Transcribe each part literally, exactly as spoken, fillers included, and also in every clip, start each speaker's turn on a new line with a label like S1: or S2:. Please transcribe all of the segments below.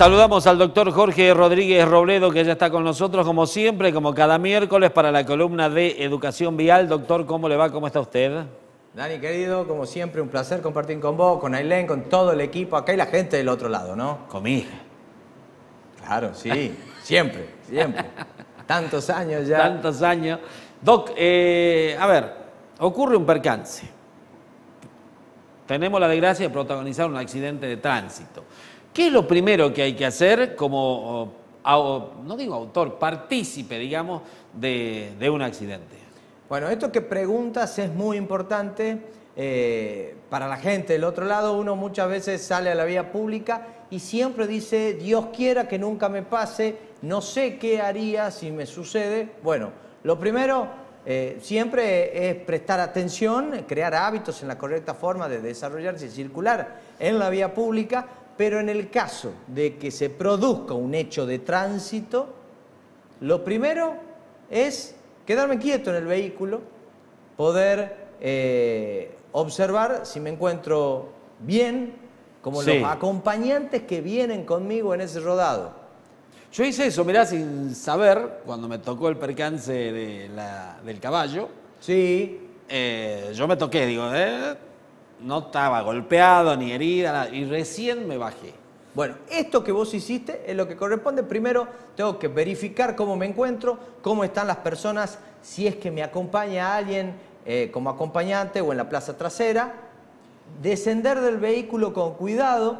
S1: Saludamos al doctor Jorge Rodríguez Robledo, que ya está con nosotros, como siempre, como cada miércoles, para la columna de Educación Vial. Doctor, ¿cómo le va? ¿Cómo está usted?
S2: Dani, querido, como siempre, un placer compartir con vos, con Ailén, con todo el equipo acá y la gente del otro lado, ¿no?
S1: Con mi hija.
S2: Claro, sí, siempre, siempre. Tantos años ya.
S1: Tantos años. Doc, eh, a ver, ocurre un percance. Tenemos la desgracia de protagonizar un accidente de tránsito. ¿Qué es lo primero que hay que hacer como, no digo autor, partícipe, digamos, de, de un accidente?
S2: Bueno, esto que preguntas es muy importante eh, para la gente del otro lado. Uno muchas veces sale a la vía pública y siempre dice, Dios quiera que nunca me pase, no sé qué haría si me sucede. Bueno, lo primero eh, siempre es prestar atención, crear hábitos en la correcta forma de desarrollarse y circular en la vía pública. Pero en el caso de que se produzca un hecho de tránsito, lo primero es quedarme quieto en el vehículo, poder eh, observar si me encuentro bien, como sí. Los acompañantes que vienen conmigo en ese rodado.
S1: Yo hice eso, mirá, sin saber, cuando me tocó el percance de la, del caballo.
S2: Sí.
S1: Eh, yo me toqué, digo, ¿eh? No estaba golpeado ni herida y recién me bajé.
S2: Bueno, esto que vos hiciste es lo que corresponde. Primero tengo que verificar cómo me encuentro, cómo están las personas, si es que me acompaña alguien eh, como acompañante o en la plaza trasera. Descender del vehículo con cuidado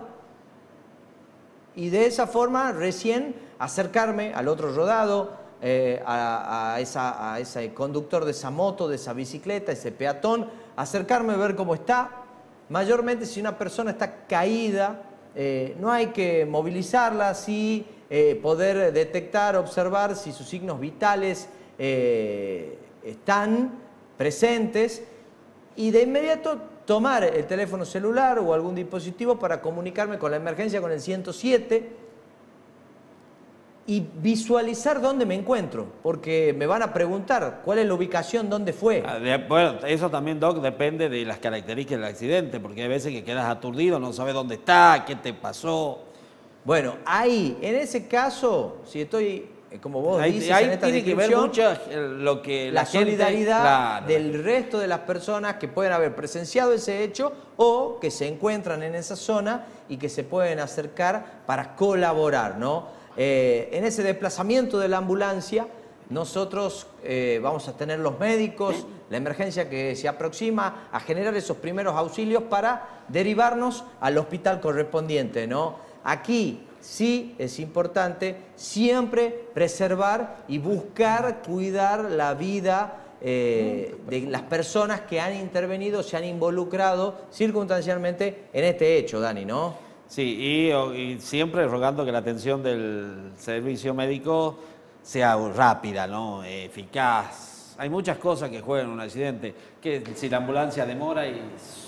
S2: y de esa forma recién acercarme al otro rodado, eh, a, a, esa, a ese conductor de esa moto, de esa bicicleta, ese peatón, acercarme a ver cómo está. Mayormente si una persona está caída, eh, no hay que movilizarla, sí eh, poder detectar, observar si sus signos vitales eh, están presentes y de inmediato tomar el teléfono celular o algún dispositivo para comunicarme con la emergencia, con el ciento siete y visualizar dónde me encuentro, porque me van a preguntar cuál es la ubicación, dónde fue.
S1: Bueno, eso también, Doc, depende de las características del accidente, porque hay veces que quedas aturdido, no sabes dónde está, qué te pasó.
S2: Bueno, ahí, en ese caso, si estoy, como vos
S1: ahí,
S2: dices,
S1: ahí
S2: en esta
S1: tiene que ver mucho lo que
S2: la,
S1: la
S2: solidaridad
S1: gente, claro,
S2: del resto de las personas que pueden haber presenciado ese hecho o que se encuentran en esa zona y que se pueden acercar para colaborar, ¿no? Eh, en ese desplazamiento de la ambulancia, nosotros eh, vamos a tener los médicos, la emergencia que se aproxima a generar esos primeros auxilios para derivarnos al hospital correspondiente, ¿no? Aquí sí es importante siempre preservar y buscar cuidar la vida eh, de las personas que han intervenido, se han involucrado circunstancialmente en este hecho, Dani, ¿no?
S1: Sí, y, y siempre rogando que la atención del servicio médico sea rápida, ¿no? Eficaz. Hay muchas cosas que juegan en un accidente, que si la ambulancia demora y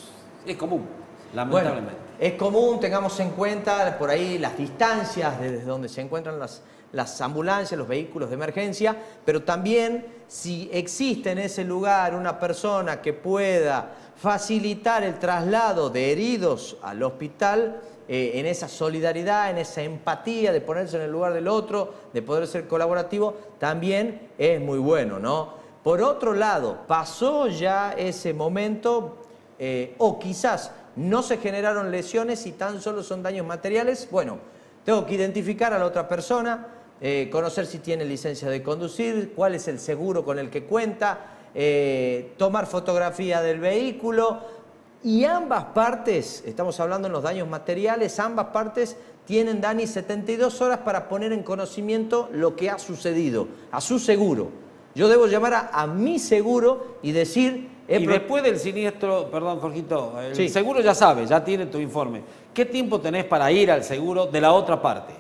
S1: es común, lamentablemente.
S2: Bueno, es común, tengamos en cuenta por ahí las distancias desde donde se encuentran las, las ambulancias, los vehículos de emergencia, pero también si existe en ese lugar una persona que pueda facilitar el traslado de heridos al hospital, Eh, en esa solidaridad, en esa empatía de ponerse en el lugar del otro, de poder ser colaborativo, también es muy bueno, ¿no? Por otro lado, pasó ya ese momento eh, o quizás no se generaron lesiones y tan solo son daños materiales. Bueno, tengo que identificar a la otra persona, eh, conocer si tiene licencia de conducir, cuál es el seguro con el que cuenta, eh, tomar fotografía del vehículo. Y ambas partes, estamos hablando en los daños materiales, ambas partes tienen, Dani, setenta y dos horas para poner en conocimiento lo que ha sucedido, a su seguro. Yo debo llamar a, a mi seguro y decir...
S1: Y después del siniestro, perdón, Jorgito, el
S2: sí.
S1: seguro ya sabe, ya tiene tu informe. ¿Qué tiempo tenés para ir al seguro de la otra parte?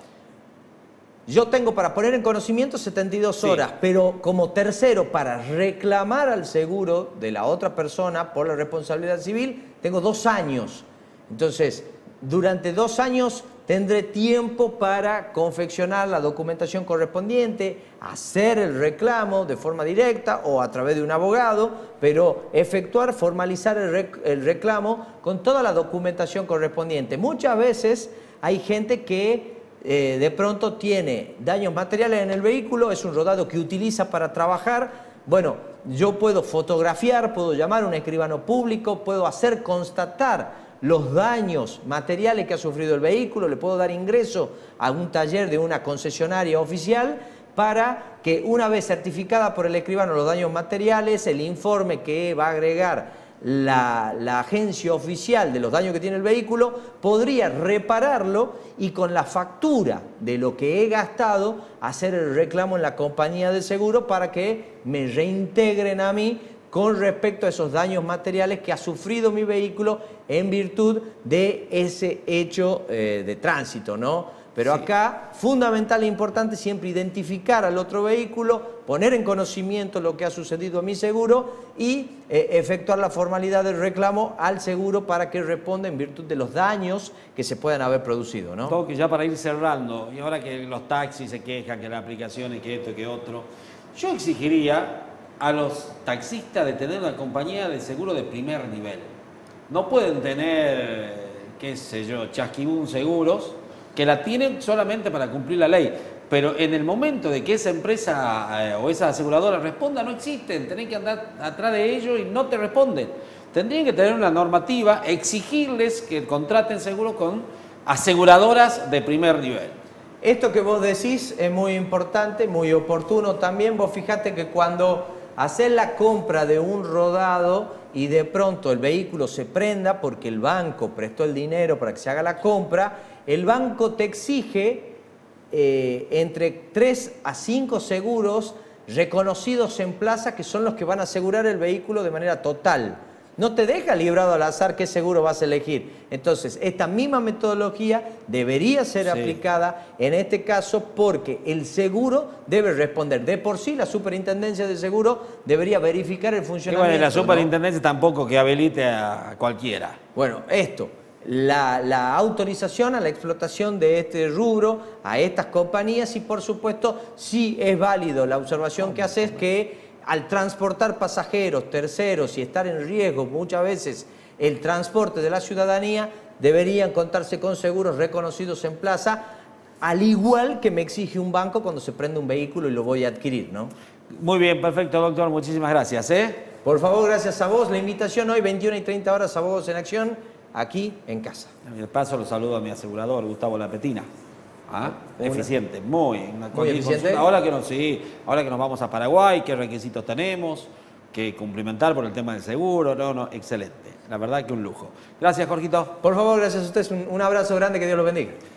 S2: Yo tengo para poner en conocimiento setenta y dos horas, sí. Pero como tercero, para reclamar al seguro de la otra persona por la responsabilidad civil, tengo dos años. Entonces, durante dos años tendré tiempo para confeccionar la documentación correspondiente, hacer el reclamo de forma directa o a través de un abogado, pero efectuar, formalizar el, rec el reclamo con toda la documentación correspondiente. Muchas veces hay gente que eh, de pronto tiene daños materiales en el vehículo, es un rodado que utiliza para trabajar. Bueno, yo puedo fotografiar, puedo llamar a un escribano público, puedo hacer constatar los daños materiales que ha sufrido el vehículo, le puedo dar ingreso a un taller de una concesionaria oficial para que, una vez certificada por el escribano los daños materiales, el informe que va a agregar la, la agencia oficial de los daños que tiene el vehículo, podría repararlo y con la factura de lo que he gastado hacer el reclamo en la compañía de seguro para que me reintegren a mí con respecto a esos daños materiales que ha sufrido mi vehículo en virtud de ese hecho eh, de tránsito, ¿no? Pero sí, acá, fundamental e importante, siempre identificar al otro vehículo, poner en conocimiento lo que ha sucedido a mi seguro y eh, efectuar la formalidad del reclamo al seguro para que responda en virtud de los daños que se puedan haber producido, ¿no?
S1: Todo que ya para ir cerrando, y ahora que los taxis se quejan, que las aplicaciones, que esto, que otro, yo exigiría a los taxistas de tener una compañía de seguro de primer nivel. No pueden tener, qué sé yo, chasquibún seguros, que la tienen solamente para cumplir la ley, pero en el momento de que esa empresa eh, o esa aseguradora responda, no existen, tenés que andar atrás de ellos y no te responden. Tendrían que tener una normativa, exigirles que contraten seguros con aseguradoras de primer nivel.
S2: Esto que vos decís es muy importante, muy oportuno también. Vos fijate que cuando haces la compra de un rodado y de pronto el vehículo se prenda porque el banco prestó el dinero para que se haga la compra, el banco te exige eh, entre tres a cinco seguros reconocidos en plaza que son los que van a asegurar el vehículo de manera total. No te deja librado al azar qué seguro vas a elegir. Entonces, esta misma metodología debería ser sí. aplicada en este caso porque el seguro debe responder. De por sí, la superintendencia de seguro debería verificar el funcionamiento.
S1: Y bueno, la superintendencia ¿no? tampoco que habilite a cualquiera.
S2: Bueno, esto, la, la autorización a la explotación de este rubro, a estas compañías y por supuesto, sí es válido la observación que haces que al transportar pasajeros, terceros y estar en riesgo muchas veces el transporte de la ciudadanía, deberían contarse con seguros reconocidos en plaza, al igual que me exige un banco cuando se prende un vehículo y lo voy a adquirir, ¿no?
S1: Muy bien, perfecto, doctor. Muchísimas gracias, ¿eh?
S2: Por favor, gracias a vos. La invitación hoy, veintiuna y treinta horas, Abogados en Acción, aquí en casa.
S1: De paso, lo saludo a mi asegurador, Gustavo Lapetina. ¿Ah? Eficiente, muy, una
S2: muy eficiente.
S1: Ahora que, nos, sí, ahora que nos vamos a Paraguay, qué requisitos tenemos que cumplimentar por el tema del seguro, no, no, excelente. La verdad que un lujo. Gracias, Jorgito.
S2: Por favor, gracias a ustedes. Un, un abrazo grande, que Dios los bendiga.